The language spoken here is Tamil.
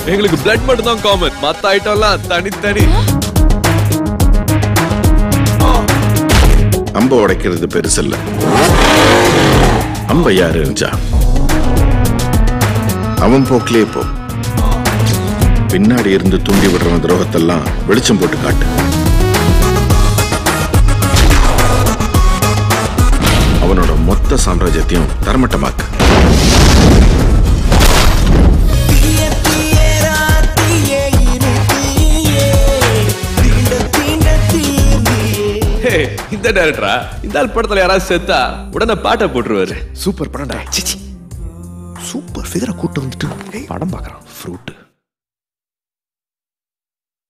எங்களுக்கு பிளட் மட்டும் தான் காமன், மத்த ஐட்டம்லாம் தனித்தனி. அம்ப உடைக்கிறது பெருசு இல்ல, அம்ப யாரு இருந்துச்சா அவன் போக்கிலே போ. பின்னாடி இருந்து தூண்டி விடுற துரோகத்தெல்லாம் வெளிச்சம் போட்டு காட்டு. அவனோட மொத்த சாம்ராஜ்யத்தையும் தரமட்டமாக்கு. இந்த டைரக்டரா இந்த ஆள் படத்துல யாராவது செத்தா உடனே பாட்டை போட்டுருவாரு. சூப்பர் படம்டா. சூப்பர் ஃபிகரை கூட்டு வந்துட்டு படம் பார்க்கறான். ஃப்ரூட்